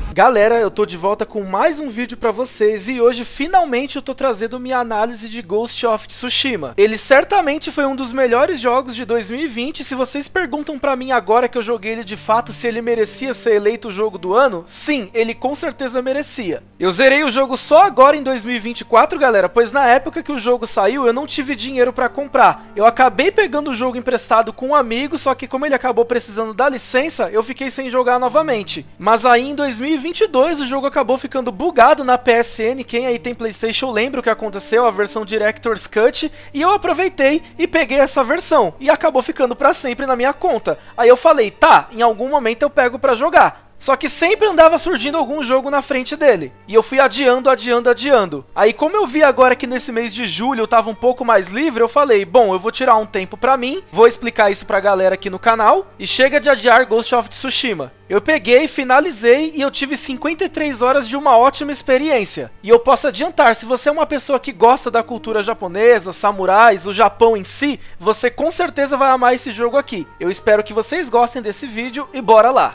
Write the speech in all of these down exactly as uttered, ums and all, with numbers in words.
Galera, eu tô de volta com mais um vídeo pra vocês e hoje finalmente eu tô trazendo minha análise de Ghost of Tsushima. Ele certamente foi um dos melhores jogos de dois mil e vinte. Se vocês perguntam pra mim agora que eu joguei ele de fato se ele merecia ser eleito o jogo do ano, sim, ele com certeza merecia. Eu zerei o jogo só agora em dois mil e vinte e quatro, galera, pois na época que o jogo saiu eu não tive dinheiro pra comprar. Eu acabei pegando o jogo emprestado com um amigo, só que como ele acabou precisando da licença, eu fiquei sem jogar novamente. Mas aí em dois mil e vinte e dois o jogo acabou ficando bugado na P S N. Quem aí tem PlayStation lembra o que aconteceu, a versão Director's Cut, e eu aproveitei e peguei essa versão, e acabou ficando pra sempre na minha conta. Aí eu falei, tá, em algum momento eu pego pra jogar. Só que sempre andava surgindo algum jogo na frente dele. E eu fui adiando, adiando, adiando. Aí como eu vi agora que nesse mês de julho eu tava um pouco mais livre, eu falei, bom, eu vou tirar um tempo pra mim, vou explicar isso pra galera aqui no canal, e chega de adiar Ghost of Tsushima. Eu peguei, finalizei e eu tive cinquenta e três horas de uma ótima experiência. E eu posso adiantar, se você é uma pessoa que gosta da cultura japonesa, samurais, o Japão em si, você com certeza vai amar esse jogo aqui. Eu espero que vocês gostem desse vídeo e bora lá!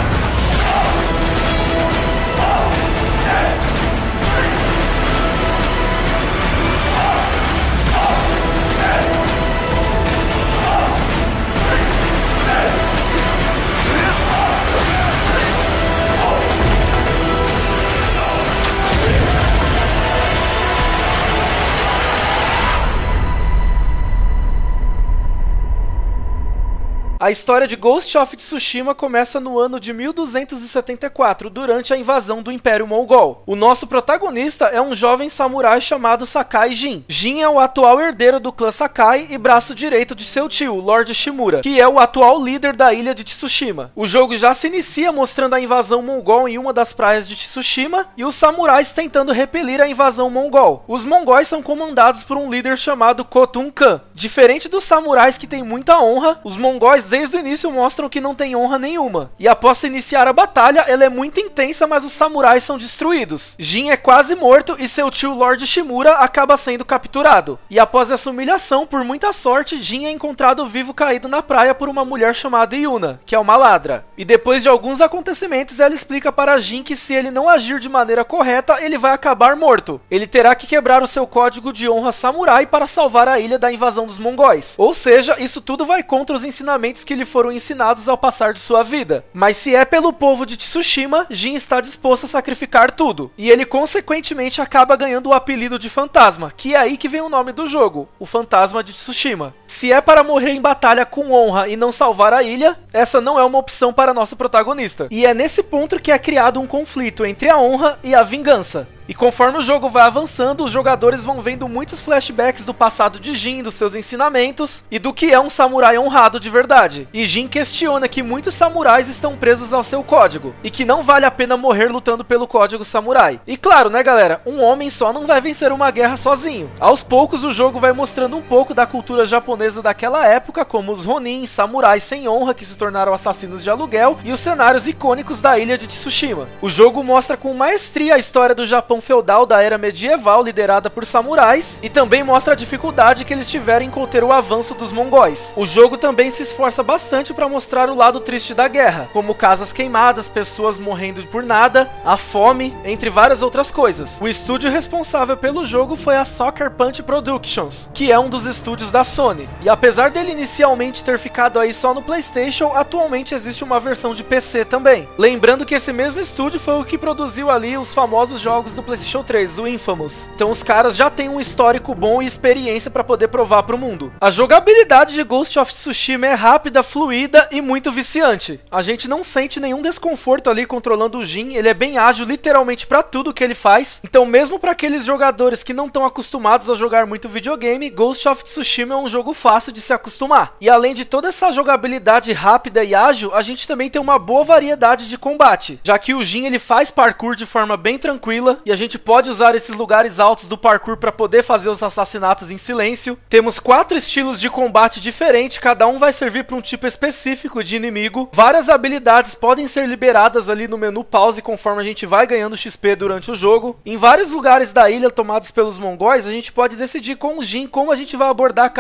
A história de Ghost of Tsushima começa no ano de mil duzentos e setenta e quatro, durante a invasão do Império Mongol. O nosso protagonista é um jovem samurai chamado Sakai Jin. Jin é o atual herdeiro do clã Sakai e braço direito de seu tio, Lord Shimura, que é o atual líder da ilha de Tsushima. O jogo já se inicia mostrando a invasão mongol em uma das praias de Tsushima e os samurais tentando repelir a invasão mongol. Os mongóis são comandados por um líder chamado Khotun Khan. Diferente dos samurais que têm muita honra, os mongóis desde o início mostram que não tem honra nenhuma. E após iniciar a batalha, ela é muito intensa, mas os samurais são destruídos. Jin é quase morto e seu tio Lord Shimura acaba sendo capturado. E após essa humilhação, por muita sorte, Jin é encontrado vivo caído na praia por uma mulher chamada Yuna, que é uma ladra. E depois de alguns acontecimentos, ela explica para Jin que se ele não agir de maneira correta, ele vai acabar morto. Ele terá que quebrar o seu código de honra samurai para salvar a ilha da invasão dos mongóis. Ou seja, isso tudo vai contra os ensinamentos que lhe foram ensinados ao passar de sua vida. Mas se é pelo povo de Tsushima, Jin está disposto a sacrificar tudo. E ele consequentemente acaba ganhando o apelido de Fantasma, que é aí que vem o nome do jogo, o Fantasma de Tsushima. Se é para morrer em batalha com honra e não salvar a ilha, essa não é uma opção para nosso protagonista. E é nesse ponto que é criado um conflito entre a honra e a vingança. E conforme o jogo vai avançando, os jogadores vão vendo muitos flashbacks do passado de Jin, dos seus ensinamentos e do que é um samurai honrado de verdade. E Jin questiona que muitos samurais estão presos ao seu código e que não vale a pena morrer lutando pelo código samurai. E claro, né galera, um homem só não vai vencer uma guerra sozinho. Aos poucos o jogo vai mostrando um pouco da cultura japonesa daquela época, como os Ronin, samurais sem honra que se tornaram assassinos de aluguel, e os cenários icônicos da ilha de Tsushima. O jogo mostra com maestria a história do Japão feudal da era medieval liderada por samurais e também mostra a dificuldade que eles tiveram em conter o avanço dos mongóis. O jogo também se esforça bastante para mostrar o lado triste da guerra, como casas queimadas, pessoas morrendo por nada, a fome, entre várias outras coisas. O estúdio responsável pelo jogo foi a Sucker Punch Productions, que é um dos estúdios da Sony. E apesar dele inicialmente ter ficado aí só no PlayStation, atualmente existe uma versão de P C também. Lembrando que esse mesmo estúdio foi o que produziu ali os famosos jogos do PlayStation três, o Infamous. Então os caras já têm um histórico bom e experiência para poder provar para o mundo. A jogabilidade de Ghost of Tsushima é rápida, fluida e muito viciante. A gente não sente nenhum desconforto ali controlando o Jin, ele é bem ágil literalmente para tudo que ele faz. Então mesmo para aqueles jogadores que não estão acostumados a jogar muito videogame, Ghost of Tsushima é um jogo fácil de se acostumar. E além de toda essa jogabilidade rápida e ágil, a gente também tem uma boa variedade de combate, já que o Jin ele faz parkour de forma bem tranquila e a gente pode usar esses lugares altos do parkour para poder fazer os assassinatos em silêncio. Temos quatro estilos de combate diferentes, cada um vai servir para um tipo específico de inimigo. Várias habilidades podem ser liberadas ali no menu pause conforme a gente vai ganhando X P durante o jogo. Em vários lugares da ilha tomados pelos mongóis, a gente pode decidir com o Jin como a gente vai abordar cada situação.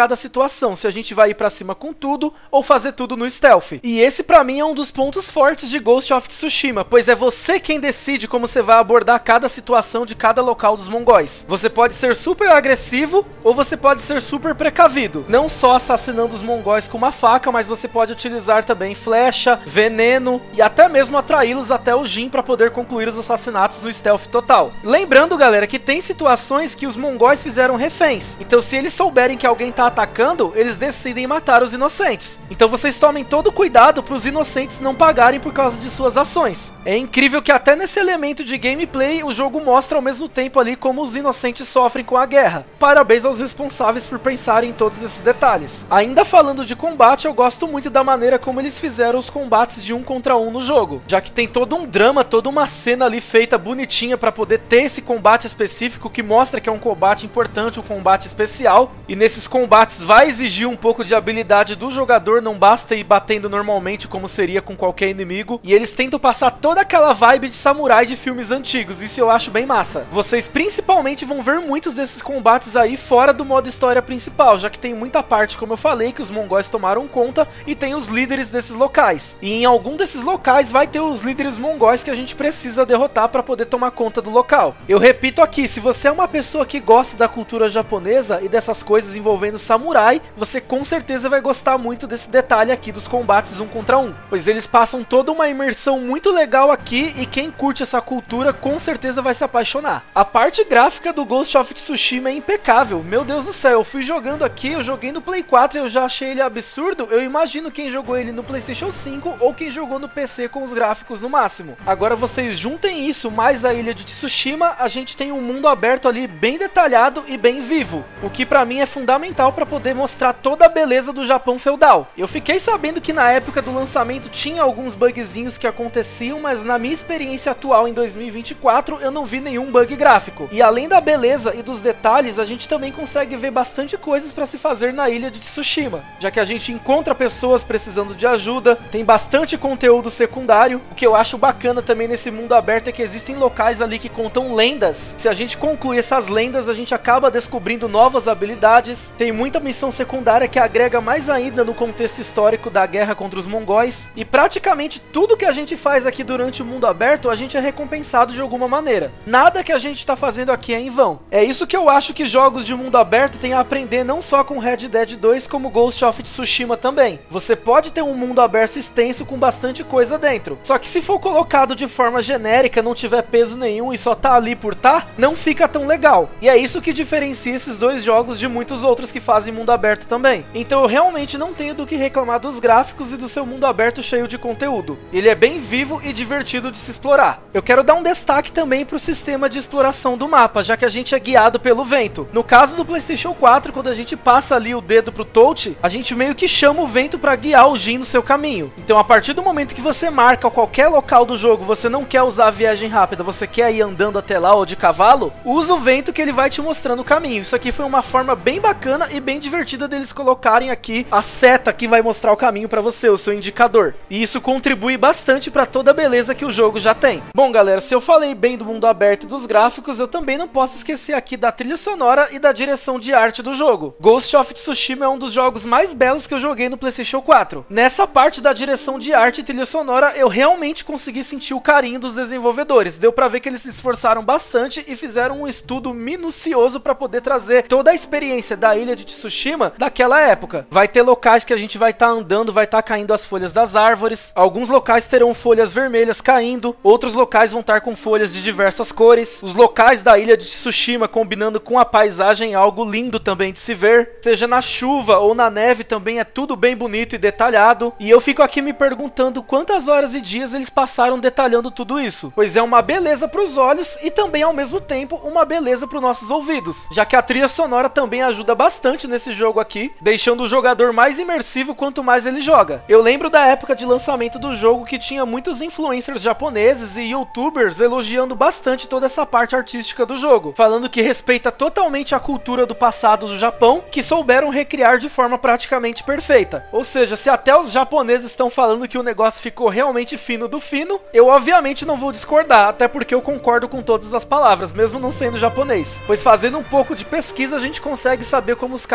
situação, se a gente vai ir pra cima com tudo ou fazer tudo no stealth. E esse pra mim é um dos pontos fortes de Ghost of Tsushima, pois é você quem decide como você vai abordar cada situação de cada local dos mongóis. Você pode ser super agressivo ou você pode ser super precavido, não só assassinando os mongóis com uma faca, mas você pode utilizar também flecha, veneno e até mesmo atraí-los até o Jin para poder concluir os assassinatos no stealth total. Lembrando, galera, que tem situações que os mongóis fizeram reféns, então se eles souberem que alguém tá atacando, eles decidem matar os inocentes. Então vocês tomem todo cuidado para os inocentes não pagarem por causa de suas ações. É incrível que até nesse elemento de gameplay o jogo mostra ao mesmo tempo ali como os inocentes sofrem com a guerra. Parabéns aos responsáveis por pensarem em todos esses detalhes. Ainda falando de combate, eu gosto muito da maneira como eles fizeram os combates de um contra um no jogo, já que tem todo um drama, toda uma cena ali feita bonitinha para poder ter esse combate específico que mostra que é um combate importante, um combate especial, e nesses combates vai exigir um pouco de habilidade do jogador, não basta ir batendo normalmente como seria com qualquer inimigo, e eles tentam passar toda aquela vibe de samurai de filmes antigos, isso eu acho bem massa. Vocês principalmente vão ver muitos desses combates aí fora do modo história principal, já que tem muita parte, como eu falei, que os mongóis tomaram conta e tem os líderes desses locais. E em algum desses locais vai ter os líderes mongóis que a gente precisa derrotar para poder tomar conta do local. Eu repito aqui, se você é uma pessoa que gosta da cultura japonesa e dessas coisas envolvendo samurai, você com certeza vai gostar muito desse detalhe aqui dos combates um contra um, pois eles passam toda uma imersão muito legal aqui e quem curte essa cultura com certeza vai se apaixonar. A parte gráfica do Ghost of Tsushima é impecável, meu Deus do céu, eu fui jogando aqui, eu joguei no Play quatro e eu já achei ele absurdo, eu imagino quem jogou ele no PlayStation cinco ou quem jogou no P C com os gráficos no máximo. Agora vocês juntem isso mais a ilha de Tsushima, a gente tem um mundo aberto ali bem detalhado e bem vivo, o que pra mim é fundamental para poder mostrar toda a beleza do Japão feudal. Eu fiquei sabendo que na época do lançamento tinha alguns bugzinhos que aconteciam, mas na minha experiência atual em dois mil e vinte e quatro eu não vi nenhum bug gráfico. E além da beleza e dos detalhes, a gente também consegue ver bastante coisas para se fazer na ilha de Tsushima, já que a gente encontra pessoas precisando de ajuda, tem bastante conteúdo secundário. O que eu acho bacana também nesse mundo aberto é que existem locais ali que contam lendas. Se a gente conclui essas lendas, a gente acaba descobrindo novas habilidades. Tem muita missão secundária que agrega mais ainda no contexto histórico da guerra contra os mongóis. E praticamente tudo que a gente faz aqui durante o mundo aberto, a gente é recompensado de alguma maneira. Nada que a gente está fazendo aqui é em vão. É isso que eu acho que jogos de mundo aberto têm a aprender não só com Red Dead dois, como Ghost of Tsushima também. Você pode ter um mundo aberto extenso com bastante coisa dentro. Só que se for colocado de forma genérica, não tiver peso nenhum e só tá ali por tá, não fica tão legal. E é isso que diferencia esses dois jogos de muitos outros que fazem mundo aberto também. Então eu realmente não tenho do que reclamar dos gráficos e do seu mundo aberto cheio de conteúdo. Ele é bem vivo e divertido de se explorar. Eu quero dar um destaque também pro sistema de exploração do mapa, já que a gente é guiado pelo vento. No caso do PlayStation quatro, quando a gente passa ali o dedo pro touch, a gente meio que chama o vento para guiar o Jin no seu caminho. Então a partir do momento que você marca qualquer local do jogo, você não quer usar a viagem rápida, você quer ir andando até lá ou de cavalo, usa o vento que ele vai te mostrando o caminho. Isso aqui foi uma forma bem bacana e bem divertida deles colocarem aqui a seta que vai mostrar o caminho para você, o seu indicador. E isso contribui bastante para toda a beleza que o jogo já tem. Bom, galera, se eu falei bem do mundo aberto e dos gráficos, eu também não posso esquecer aqui da trilha sonora e da direção de arte do jogo. Ghost of Tsushima é um dos jogos mais belos que eu joguei no PlayStation quatro. Nessa parte da direção de arte e trilha sonora, eu realmente consegui sentir o carinho dos desenvolvedores. Deu pra ver que eles se esforçaram bastante e fizeram um estudo minucioso pra poder trazer toda a experiência da ilha de Tsushima daquela época. Vai ter locais que a gente vai estar tá andando, vai estar tá caindo as folhas das árvores. Alguns locais terão folhas vermelhas caindo, outros locais vão estar com folhas de diversas cores. Os locais da ilha de Tsushima combinando com a paisagem, algo lindo também de se ver. Seja na chuva ou na neve, também é tudo bem bonito e detalhado. E eu fico aqui me perguntando quantas horas e dias eles passaram detalhando tudo isso, pois é uma beleza para os olhos e também ao mesmo tempo uma beleza para os nossos ouvidos, já que a trilha sonora também ajuda bastante nesse jogo aqui, deixando o jogador mais imersivo quanto mais ele joga. Eu lembro da época de lançamento do jogo que tinha muitos influencers japoneses e youtubers elogiando bastante toda essa parte artística do jogo, falando que respeita totalmente a cultura do passado do Japão, que souberam recriar de forma praticamente perfeita. Ou seja, se até os japoneses estão falando que o negócio ficou realmente fino do fino, eu obviamente não vou discordar, até porque eu concordo com todas as palavras, mesmo não sendo japonês. Pois fazendo um pouco de pesquisa, a gente consegue saber como os caras realmente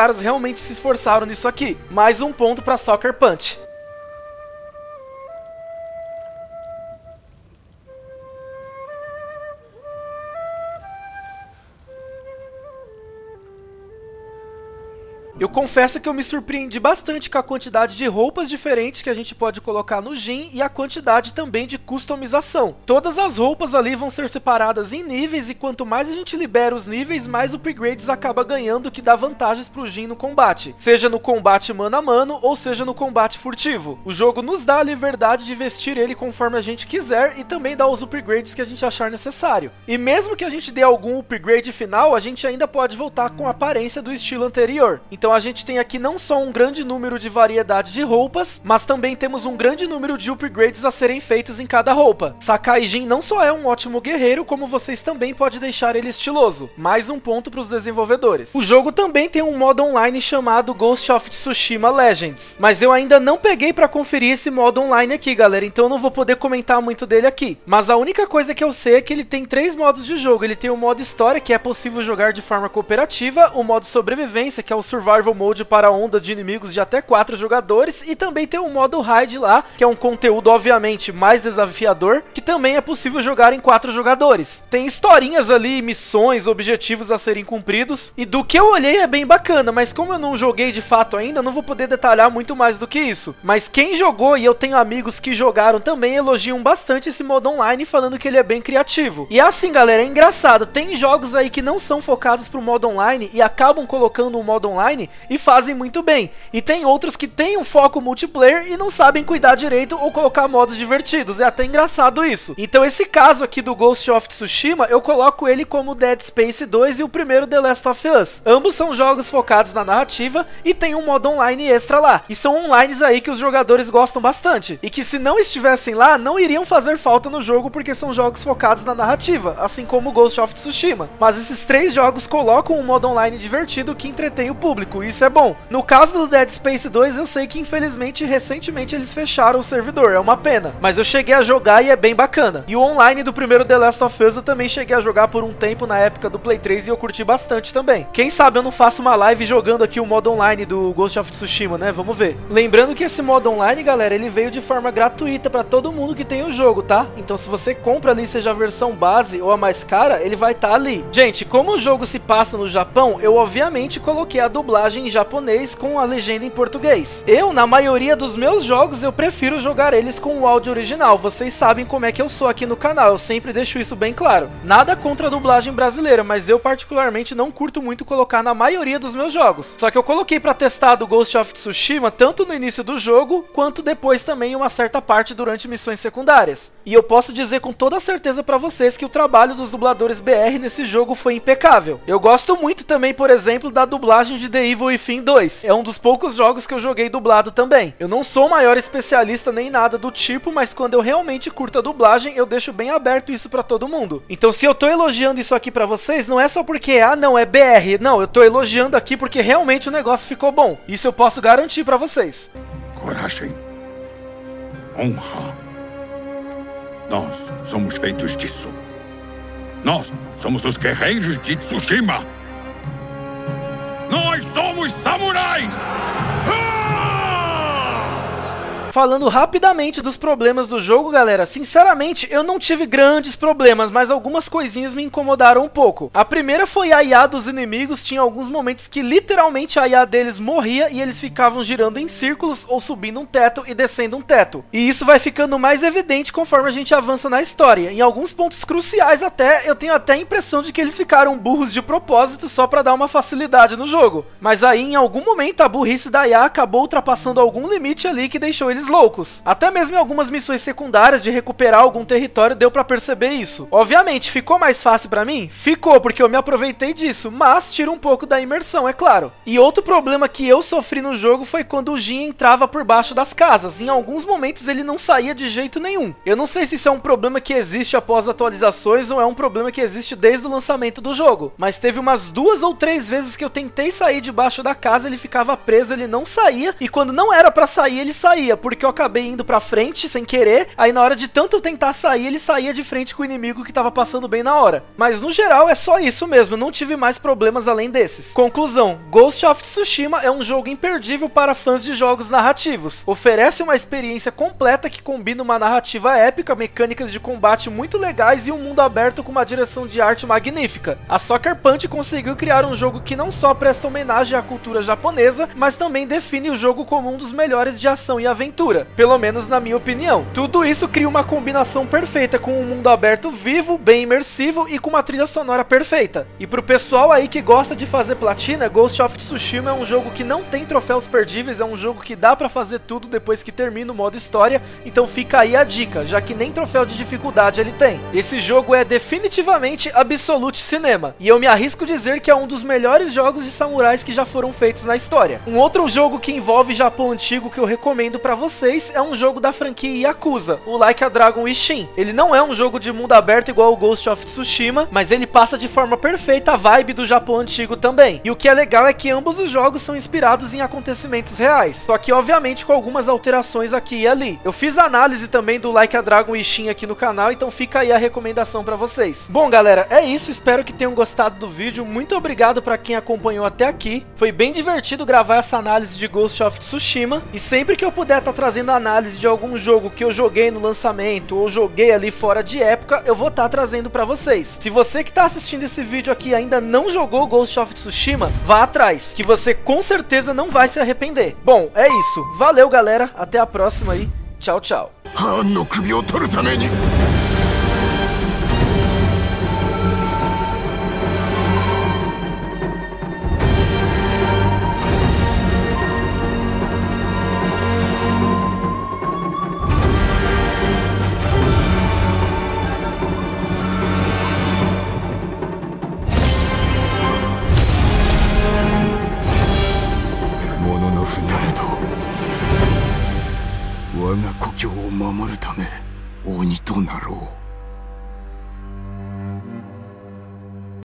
realmente se esforçaram nisso aqui. Mais um ponto para Sucker Punch. Eu confesso que eu me surpreendi bastante com a quantidade de roupas diferentes que a gente pode colocar no Jin e a quantidade também de customização. Todas as roupas ali vão ser separadas em níveis e quanto mais a gente libera os níveis, mais upgrades acaba ganhando, que dá vantagens pro Jin no combate. Seja no combate mano a mano ou seja no combate furtivo. O jogo nos dá a liberdade de vestir ele conforme a gente quiser e também dá os upgrades que a gente achar necessário. E mesmo que a gente dê algum upgrade final, a gente ainda pode voltar com a aparência do estilo anterior. Então a gente tem aqui não só um grande número de variedade de roupas, mas também temos um grande número de upgrades a serem feitos em cada roupa. Sakai Jin não só é um ótimo guerreiro, como vocês também podem deixar ele estiloso. Mais um ponto para os desenvolvedores. O jogo também tem um modo online chamado Ghost of Tsushima Legends, mas eu ainda não peguei para conferir esse modo online aqui, galera, então eu não vou poder comentar muito dele aqui. Mas a única coisa que eu sei é que ele tem três modos de jogo. Ele tem o modo história, que é possível jogar de forma cooperativa, o modo sobrevivência, que é o Survival Mode para onda de inimigos de até quatro jogadores, e também tem o modo Raid lá, que é um conteúdo obviamente mais desafiador, que também é possível jogar em quatro jogadores. Tem historinhas ali, missões, objetivos a serem cumpridos, e do que eu olhei é bem bacana, mas como eu não joguei de fato ainda, não vou poder detalhar muito mais do que isso. Mas quem jogou, e eu tenho amigos que jogaram também, elogiam bastante esse modo online, falando que ele é bem criativo. E assim, galera, é engraçado, tem jogos aí que não são focados pro modo online e acabam colocando um modo online e fazem muito bem. E tem outros que têm um foco multiplayer e não sabem cuidar direito ou colocar modos divertidos. É até engraçado isso. Então esse caso aqui do Ghost of Tsushima, eu coloco ele como Dead Space dois e o primeiro The Last of Us. Ambos são jogos focados na narrativa e tem um modo online extra lá. E são onlines aí que os jogadores gostam bastante. E que se não estivessem lá, não iriam fazer falta no jogo, porque são jogos focados na narrativa, assim como o Ghost of Tsushima. Mas esses três jogos colocam um modo online divertido que entretém o público. Isso é bom. No caso do Dead Space dois, eu sei que infelizmente recentemente eles fecharam o servidor, é uma pena, mas eu cheguei a jogar e é bem bacana. E o online do primeiro The Last of Us eu também cheguei a jogar por um tempo na época do Play três e eu curti bastante também. Quem sabe eu não faço uma live jogando aqui o modo online do Ghost of Tsushima, né? Vamos ver. Lembrando que esse modo online, galera, ele veio de forma gratuita pra todo mundo que tem o jogo, tá? Então se você compra ali, seja a versão base ou a mais cara, ele vai estar ali. Gente, como o jogo se passa no Japão, eu obviamente coloquei a dublagem em japonês com a legenda em português. Eu, na maioria dos meus jogos, eu prefiro jogar eles com o áudio original. Vocês sabem como é que eu sou aqui no canal, eu sempre deixo isso bem claro. Nada contra a dublagem brasileira, mas eu particularmente não curto muito colocar na maioria dos meus jogos. Só que eu coloquei pra testar do Ghost of Tsushima tanto no início do jogo, quanto depois também em uma certa parte durante missões secundárias. E eu posso dizer com toda certeza pra vocês que o trabalho dos dubladores B R nesse jogo foi impecável. Eu gosto muito também, por exemplo, da dublagem de The Evil Within dois. É um dos poucos jogos que eu joguei dublado também. Eu não sou o maior especialista nem nada do tipo, mas quando eu realmente curto a dublagem, eu deixo bem aberto isso pra todo mundo. Então se eu tô elogiando isso aqui pra vocês, não é só porque, ah não, é B R. Não, eu tô elogiando aqui porque realmente o negócio ficou bom. Isso eu posso garantir pra vocês. Coragem. Honra. Nós somos feitos disso. Nós somos os guerreiros de Tsushima. Nós somos samurais! Falando rapidamente dos problemas do jogo, galera, sinceramente, eu não tive grandes problemas, mas algumas coisinhas me incomodaram um pouco. A primeira foi a I A dos inimigos, tinha alguns momentos que literalmente a I A deles morria e eles ficavam girando em círculos ou subindo um teto e descendo um teto. E isso vai ficando mais evidente conforme a gente avança na história. Em alguns pontos cruciais até, eu tenho até a impressão de que eles ficaram burros de propósito só pra dar uma facilidade no jogo. Mas aí, em algum momento, a burrice da I A acabou ultrapassando algum limite ali que deixou eles loucos. Até mesmo em algumas missões secundárias de recuperar algum território deu pra perceber isso. Obviamente, ficou mais fácil pra mim? Ficou, porque eu me aproveitei disso, mas tira um pouco da imersão, é claro. E outro problema que eu sofri no jogo foi quando o Jin entrava por baixo das casas. Em alguns momentos ele não saía de jeito nenhum. Eu não sei se isso é um problema que existe após atualizações ou é um problema que existe desde o lançamento do jogo, mas teve umas duas ou três vezes que eu tentei sair debaixo da casa, ele ficava preso, ele não saía, e quando não era pra sair, ele saía, porque porque eu acabei indo pra frente sem querer, aí na hora de tanto eu tentar sair, ele saía de frente com o inimigo que tava passando bem na hora. Mas no geral é só isso mesmo, eu não tive mais problemas além desses. Conclusão, Ghost of Tsushima é um jogo imperdível para fãs de jogos narrativos. Oferece uma experiência completa que combina uma narrativa épica, mecânicas de combate muito legais e um mundo aberto com uma direção de arte magnífica. A Sucker Punch conseguiu criar um jogo que não só presta homenagem à cultura japonesa, mas também define o jogo como um dos melhores de ação e aventura, pelo menos na minha opinião. Tudo isso cria uma combinação perfeita com um mundo aberto vivo, bem imersivo e com uma trilha sonora perfeita. E pro pessoal aí que gosta de fazer platina, Ghost of Tsushima é um jogo que não tem troféus perdíveis, é um jogo que dá pra fazer tudo depois que termina o modo história, então fica aí a dica, já que nem troféu de dificuldade ele tem. Esse jogo é definitivamente Absolute Cinema, e eu me arrisco dizer que é um dos melhores jogos de samurais que já foram feitos na história. Um outro jogo que envolve Japão antigo que eu recomendo pra vocês é um jogo da franquia Yakuza, o Like a Dragon Ishin. Ele não é um jogo de mundo aberto igual o Ghost of Tsushima, mas ele passa de forma perfeita a vibe do Japão antigo também. E o que é legal é que ambos os jogos são inspirados em acontecimentos reais, só que obviamente com algumas alterações aqui e ali. Eu fiz a análise também do Like a Dragon Ishin aqui no canal, então fica aí a recomendação pra vocês. Bom galera, é isso, espero que tenham gostado do vídeo, muito obrigado pra quem acompanhou até aqui, foi bem divertido gravar essa análise de Ghost of Tsushima, e sempre que eu puder estar tá trazendo análise de algum jogo que eu joguei no lançamento, ou joguei ali fora de época, eu vou estar tá trazendo pra vocês. Se você que tá assistindo esse vídeo aqui ainda não jogou Ghost of Tsushima, vá atrás, que você com certeza não vai se arrepender. Bom, é isso, valeu galera, até a próxima aí, tchau tchau. Wa ga故郷を守るため鬼となろう。